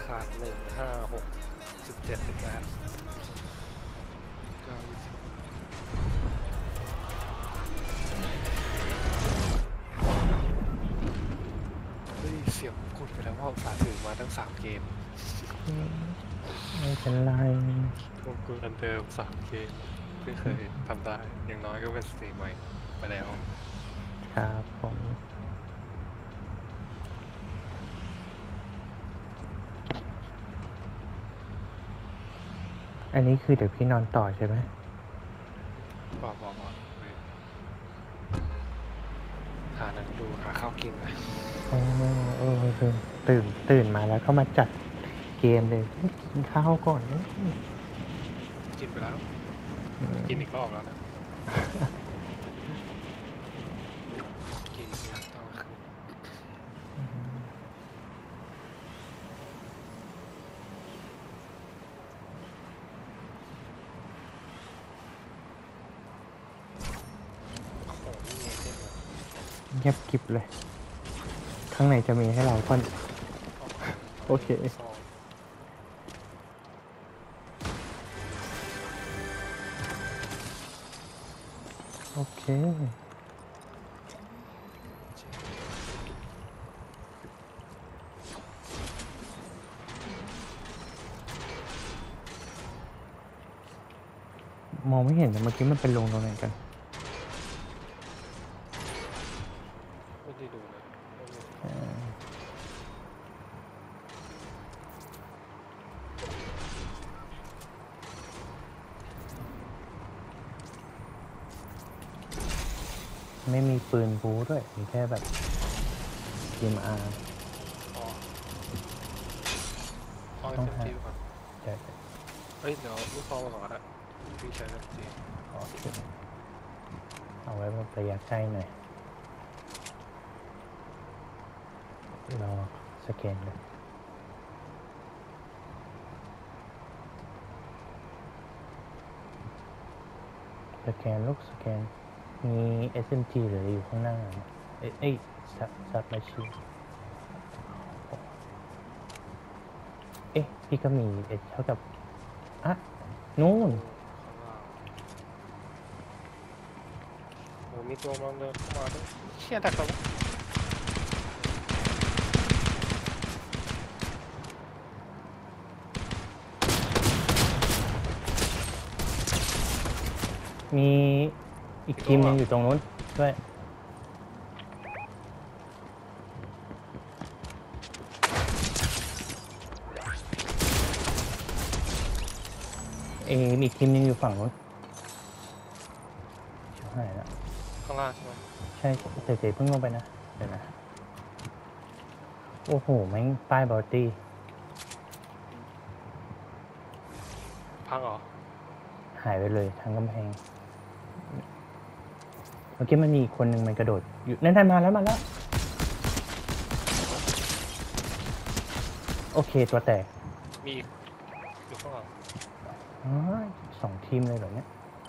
ขาด1 5 6 17 18 9 20เฮ้ยเสียงกดไปแล้วว่าฝาถือมาตั้ง3 เกมไม่เป็นไรรวมกันเดิม3 เกมไม่เคยทำได้อย่างน้อยก็เป็นสตรีมใหม่ไปแล้วครับผมอันนี้คือเดี๋ยวพี่นอนต่อใช่ไหมบอกหาหนังดูหาข้าวกินเลยตื่นมาแล้วก็มาจัดเกมเลยกินข้าวก่อนกินไปแล้วกินอีกรอบแล้วนะกินอีกตอนคืนโอ้โหนี่ไงเช่นเลยเงียบกริบเลยข้างในจะมีให้เราก่อนโอเคโอเคมองไม่เห็นแต่เมื่อกี้มันเป็นลงตรงไหนกันไม่ได้ดูเลยไม่มีปืนบูด้วยมีแค่แบบทีมอาร์ต้องหาก่อนใช่เฮ้ยเดี๋ยวลูกคอมาก่อนนะพี่ใช้แบบจีโอเคเอาไว้แบบระยะใกล้หน่อยรอสแกนเลยสแกนลูกสแกนมี SMG เหลืออยู่ข้างหน้าซับมาชีพี่ก็มีเท่ากับนู่นโอ้มีตัวมันเดินเข้ามาด้วยเชี่ยแต่เขามีอีกทีมนึงอยู่ตรงนู้นด้วยมีอีกทีมนึงอยู่ฝั่งนู้นชิบหายแล้วข้างล่างใช่ไหมใช่เต๋เพิ่งลงไปนะเดี๋ยวนะโอ้โหแม่งป้ายบอลตี้พังเหรอหายไปเลยทั้งกำแพงเมื่อกี้มันมีคนหนึ่งมันกระโดดอยู่นั่นมาแล้วโอเคตัวแตกมีอยู่ข้างหลัง 2 ทีมเลยเหรอเนี่ย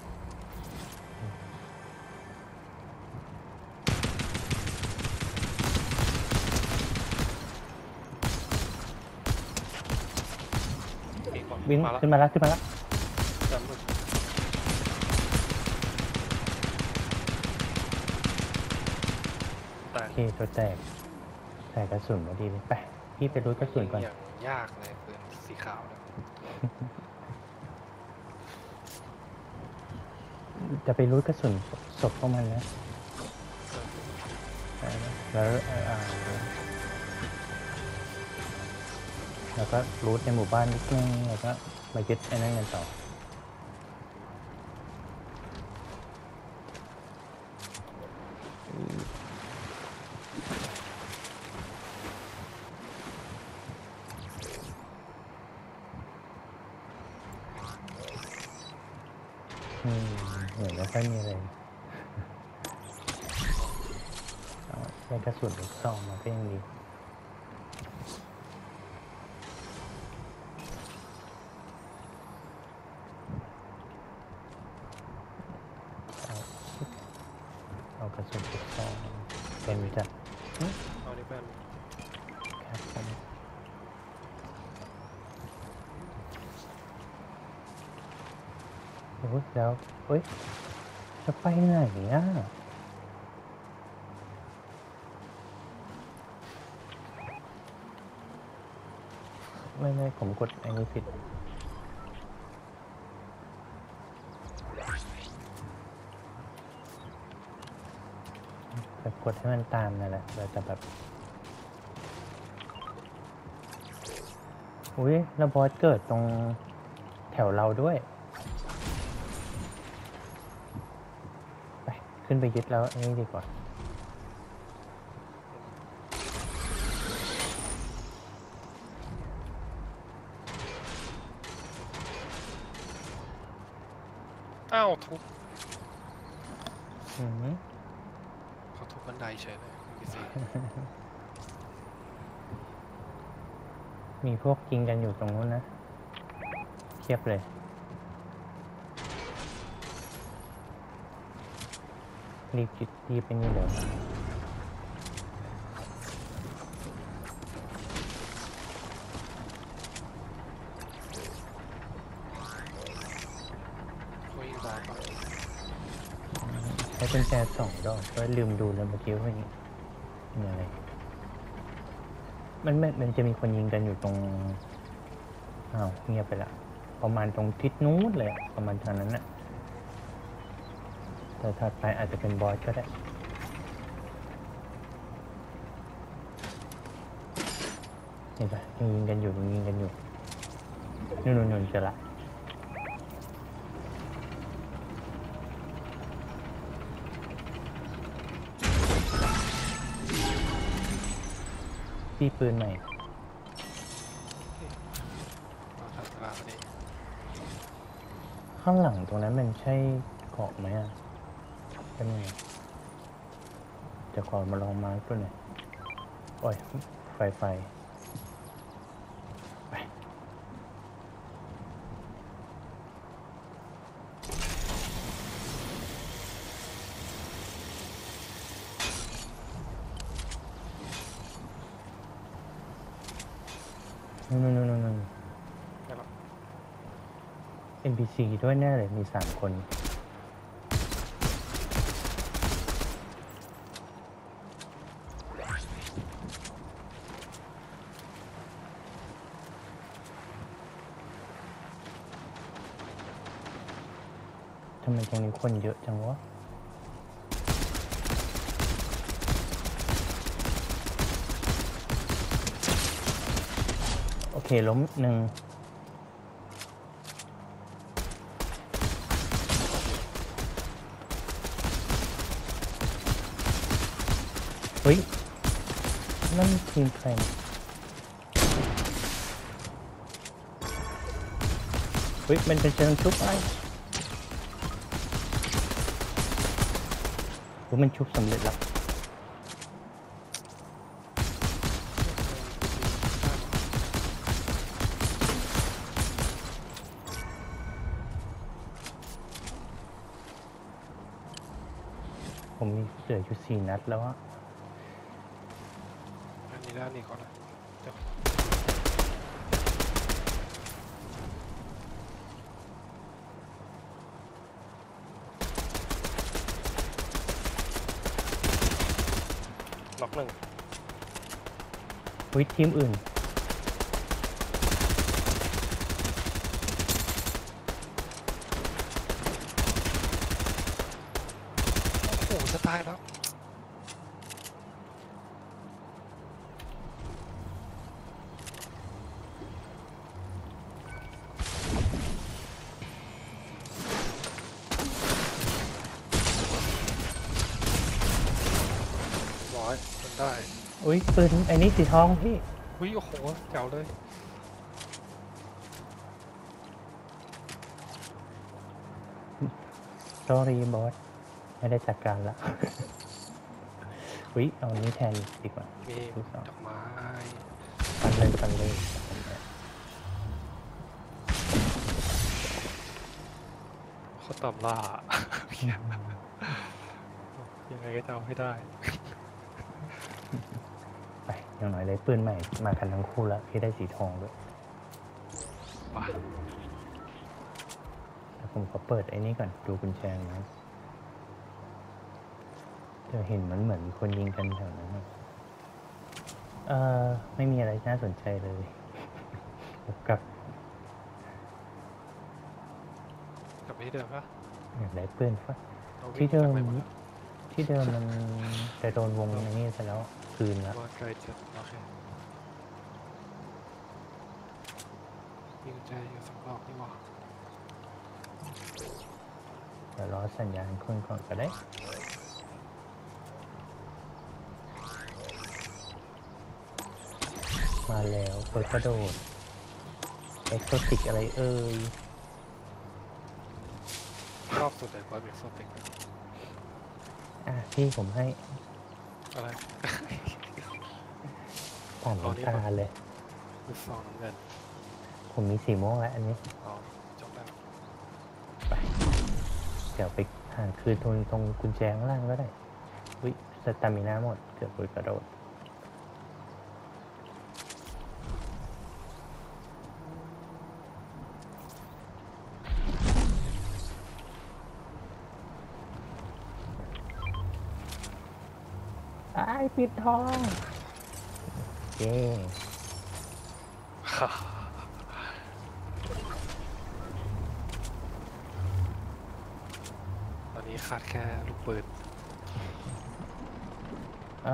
วิ่งขึ้นมาแล้วโอเคตัวแตกใส่กระสุนมาดีเลยไปพี่ไปรูดกระสุนก่อนอย่างยากเลยปืนสีขาวจะไปรูดกระสุนศพพวกมันนะแล้วก็รูทในหมู่บ้านนิดนึงแล้วก็มายึดไอ้นั่นกันต่อเหมือนไม่ค่อยมีอะไรใช้กระสุนลูกซองมาก็ยังดีเอากระสุนลูกซองเป็นจัดเอาดิเพื่อนครับผมโอ้ยแล้วเฮ้ยจะไปไหนอ่ะไม่ผมกดไอ้นี่ผิดแบบกดให้มันตามนั่นแหละเราจะแบบอุ้ยแล้วบอสเกิดตรงแถวเราด้วยไปขึ้นไปยึดแล้วอันนี้ดีกว่าอ้าวทุบอือหือเขาทุบบันไดเฉยเลยพี่ซีมีพวกยิงกันอยู่ตรงนู้นนะเทียบเลยรีบไปนี่เดี๋ยวเขายิงบอลปะใช้กุญแจ2 ดอกก็ลืมดูเลยเมื่อกี้ว่ามีอะไรมันจะมีคนยิงกันอยู่ตรงอ้าวเงียบไปละประมาณตรงทิศนู้นเลยประมาณทางนั้นน่ะแต่ถัดไปอาจจะเป็นบอสก็ได้เห็นปะยังยิงกันอยู่นู่นเจอละพี่ปืนใหม่เราทำตลาดนี้ข้างหลังตรงนั้นมันใช่เกาะไหมอ่ะเป็นไงจะขอมาลองมาร์กตัวหน่อยโอ้ยไฟไปนู่นไม่หรอก NPC ด้วยแน่เลยมี3 คนทำไมตรงนี้คนเยอะจังวะโอเคล้ม1เฮ้ยนั่นทีมใครเฮ้ยมันเป็นเชิงชุบไอ้มันชุบสำเร็จแล้วผมมีเหลืออยู่4 นัดแล้วอะอันนี้ด้านนี้ก่อนนะเดี๋ยวล็อก1 วิทีมอื่นโอ้โหจะตายแล้วมันได้อุ้ยปืนไอ้นี่สีทองพี่อุ้ยโอ้โหเจ๋วเลย sorry บอสไม่ได้จัดการละ อุ้ยเอานี้แทนดีกว่ามีลูกศรดอกไม้ฟันเลยเขาตามล่า ยังไงก็จะเอาให้ได้ไปอย่างน้อยเลยปืนใหม่มากันทั้งคู่แล้วพี่ได้สีทองด้วยป่ะแล้วผผมขอเปิดไอ้นี่ก่อนดูกุญแจนะเดี๋ยวเห็นมันเหมือนมีคนยิงกันแถวนั้นอะไม่มีอะไรน่าสนใจเลยกับกลับไปที่เดิมปะอยากได้ปืนฟะเราวิ่ที่งเดิจากมไหนหมดแล้วที่เดิมมันจะโดนวงในนี่ไปแล้วคืนแล้วว่าไกลจัดโอเคมีกุญแจอยู่สองดอกนี่หว่าเดี๋ยวรอสัญญาณคนก่อนก็ได้ มาแล้วเปิดกระโดดเอ็กโซติกอะไรเอ่ยรอบสุดเลยกว่าเป็นโซติกพี่ผมให้อะไรผ่านเอานี่น้ำตาเลยลูกซองน้ำเงินผมมีสีม่วงแล้วอันนี้เอาจบแล้วไป เดี๋ยวไปหาคืนตรงกุญแจข้างล่างก็ได้วิสตามินาหมดเกือบเปิดกระโดดปิดทองเย้ตอนนี้ขาดแค่ลูกปืนอ่ะ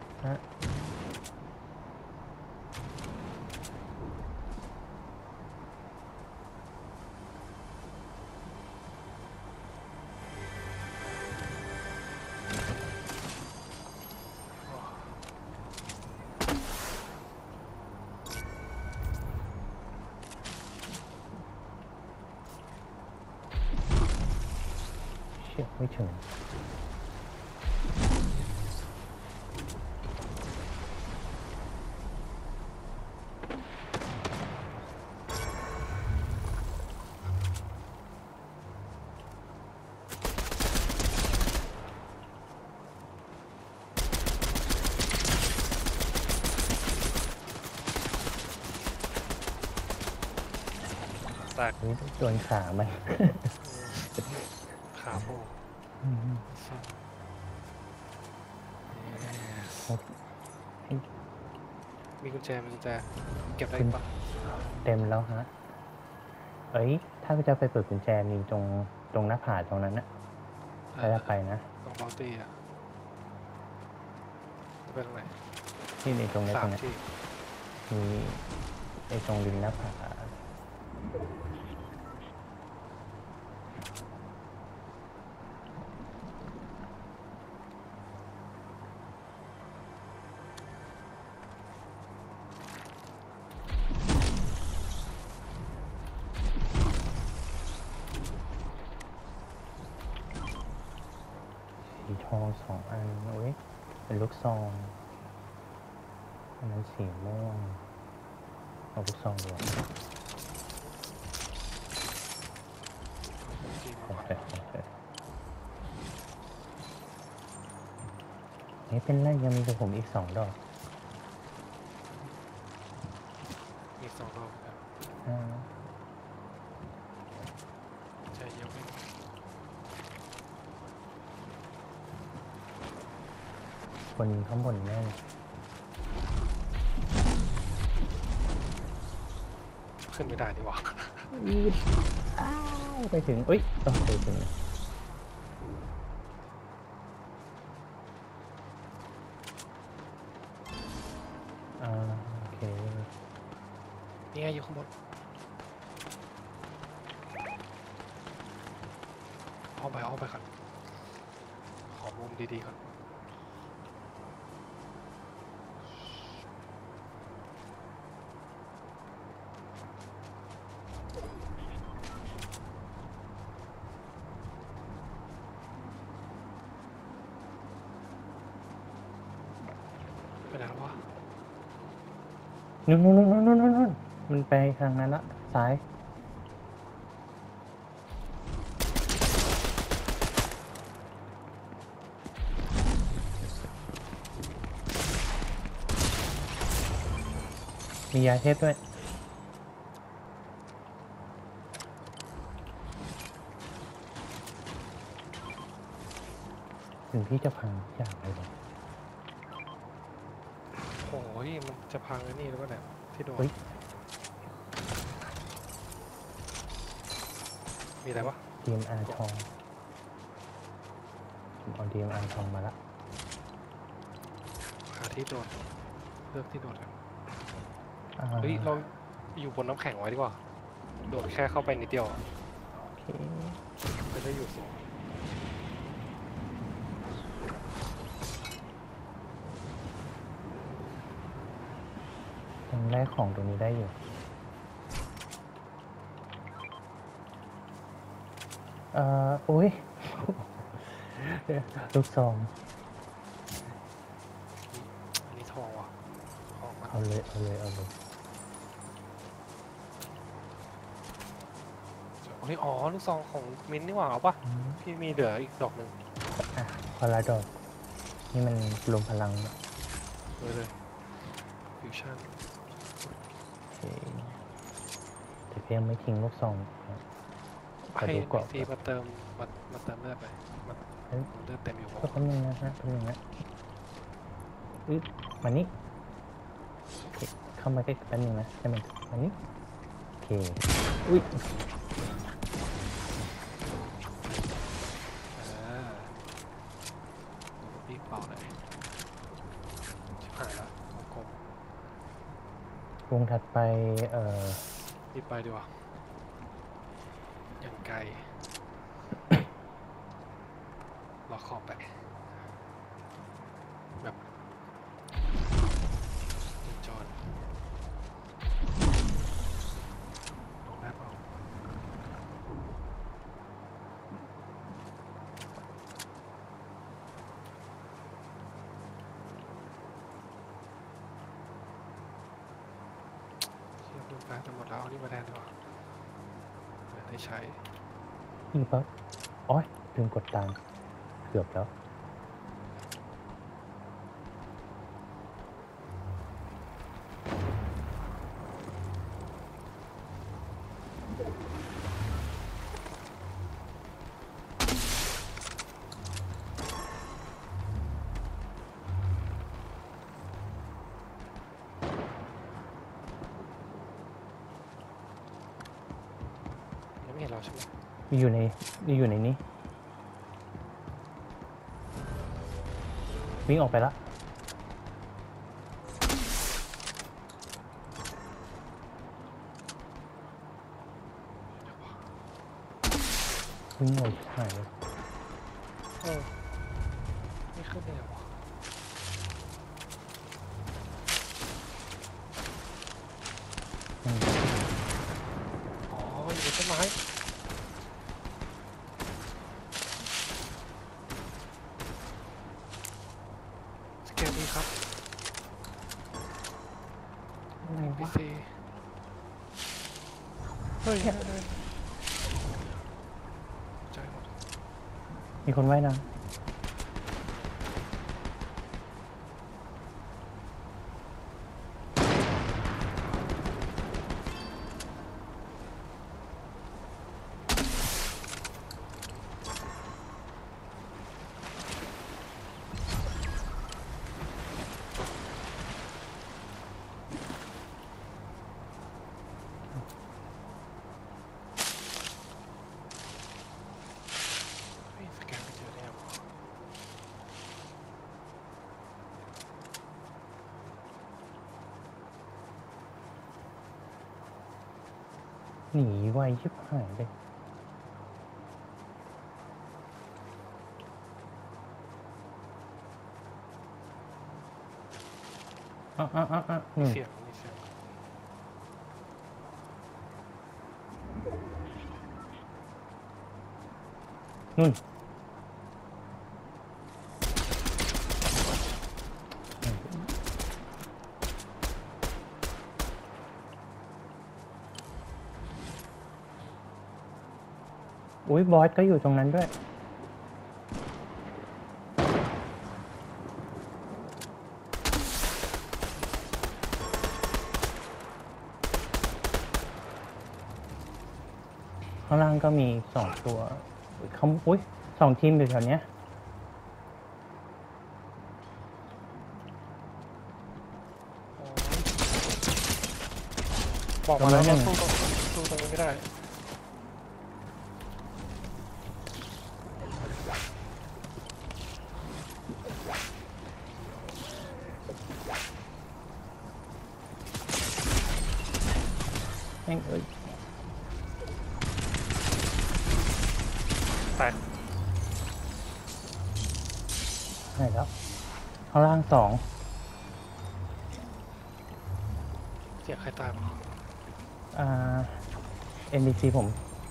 เชี่ยไม่ถึงแตกนี่โดนขามันขาโผล่มีกุญแจเก็บได้ปะเต็มแล้วฮะ เอ้ย ถ้าจะไปเปิดกุญแจมีตรงหน้าผาตรงนั้นนะถ้าจะไปนะตรงบอลตี้อ่ะจะไปตรงไหนที่ในตรงนี้สาตรมงนี้ที่มีไอ้ตรงริมหน้าผาสีทอง2 อันโอ้ยเป็นลูกซองอันนั้นสีม่วงเอาลูกซองดีกว่าที่โอเคนี่เป็นไรยังมีกับผมอีก2 ดอกมีสองรอบแล้วอ่าใจเย็นไม่คนข้างบนแน่นขึ้นไม่ได้ดีกว่าไปถึงเอ้ยต้องไปถึงโอเคนี่ไงอยู่ข้างบนเอาไปก่อนขอมุมดีๆก่อนไปไหนแล้ววะนู่นมันไปทางนั้นละซ้าย มียาเทพด้วยถึงพี่จะพังทุกอย่างเลยเหรอโอ้ยมันจะพังไอ้นี่หรือเปล่าเนี่ยที่โดนเฮ้ยมีอะไรวะ DMR ทองผมเอา DMR ทองมาละหาที่โดดเลือกที่โดดกันอ่าเฮ้ยเราอยู่บนน้ำแข็งไว้ดีกว่าโดดแค่เข้าไปนิดเดียวอะโอเคไม่ได้อยู่สูงยังได้ของตรงนี้ได้อยู่โอ้ย ลูกซองอันนี้ทองว่ะทองมาเอาเลย เอาเลย เอาเลยโอ้ยอ๋อลูกซองของมิ้นท์นี่หว่าเอาปะอืมพี่มีเหลืออีกดอกหนึ่งอ่ะพอละดอก นี่มันรวมพลังนะเลยฟิวชั่นโอเคแต่เพียงไม่ทิ้งลูกซองนะขอให้ดูกรอบซีมาเติมมาเติมเลือดไปมันเฮ้ยเลือดเต็มอยู่ก็แป๊บนึงนะฮะแป๊บนึงนะอึ๊บมานี่โอเคเข้ามาใกล้ๆแป๊บนึงนะให้มันมานี่โอเค อุ้ยพี่เป่าเลยชิบหายแล้ววงกลมวงถัดไปรีบไปดีกว่าอย่างไกลล็อกคอไปแบบจอนลงได้เปล่าเทียบดูแฟนจะหมดแล้วเอานี่มาแทนดีกว่าไม่ได้ใช้อีกปั๊บโอ้ยลืมกดตาม เกือบแล้วยังไม่เห็นเราใช่ไหมอยู่ในอยู่ในนี้ วิ่งออกไปละวิ่งออกหายเลยเออไม่ขึ้นได้ไงวะอืมอ๋ออยู่ในต้นไม้สแกนดีครับอะไรพีวะซีเฮ้ยใจหมดมีคนว่ายน้เฮ้ยสแกนไม่เจอได้ไงวะำหนีไวชิบหายเลยมีเสียงมีเสียงนู่นอุ้ยบอสก็อยู่ตรงนั้นด้วย ข้างล่างก็มี2 ตัวเขาอุ้ย2 ทีมอยู่แถวเนี้ยบอกมาแล้วกำลัว่างหนึ่งสู้ตรงนี้ไม่ได้แม่งเอ้ยตายไหนแล้วข้างล่างสองเสียงใครตายบ้าง NPC ผม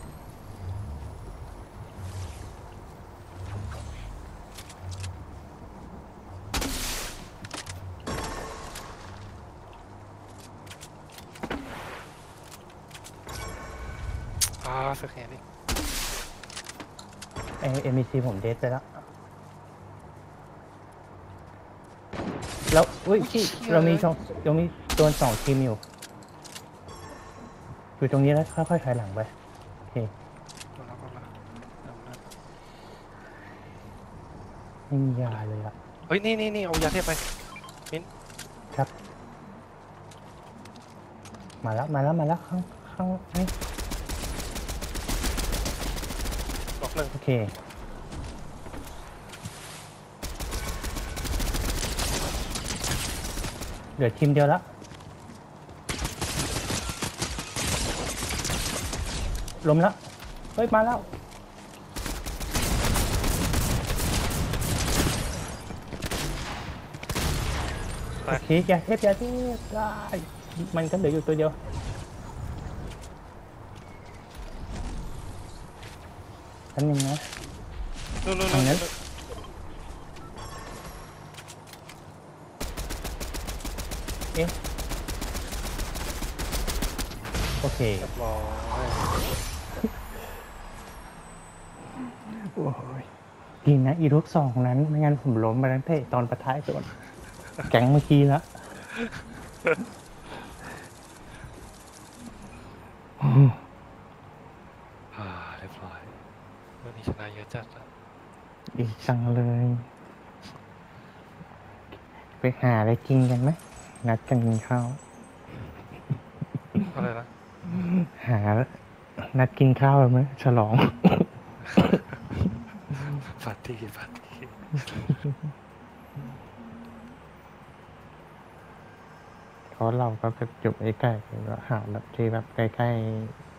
เสือกแขนดิ NPC ผมเดทไปแล้ว แล้วอุ้ยพี่เรามีช่องยังมีโดนสองทีมอยู่ตรงนี้แล้วค่อยๆถอยหลังไปโอเคโดนแล้วโดนแล้วโดนแล้วไม่มียาเลยอะเฮ้ยนี่เอายาเทพไปครับ มาแล้วข้างนี่บอกหนึ่งโอเคเหลือทีมเดียวแล้วล้มแล้วเฮ้ยมาแล้วโอเคอย่าเทพได้มันก็เหลืออยู่ตัวเดียวอันนึงนะนู่นทางนั้น เอ๊ะโอเคเรียบร้อยโอ้ยดีนะอีลูกสองนั้นไม่งั้นผมล้มไปตั้งแต่ตอนประท้ายจนแก๊งเมื่อกี้แล้วเรียบร้อยวันนี้ชนะเยอะจัดอะดีจังเลย ไปหาอะไรกินกันไหมนัดกันกินข้าวอะไรนะหานัดกินข้าวไหมฉลองปาร์ตี้เพราะเราก็แบบจุบไอ้ใกล้ก็หาแบบที่แบบใกล้ๆ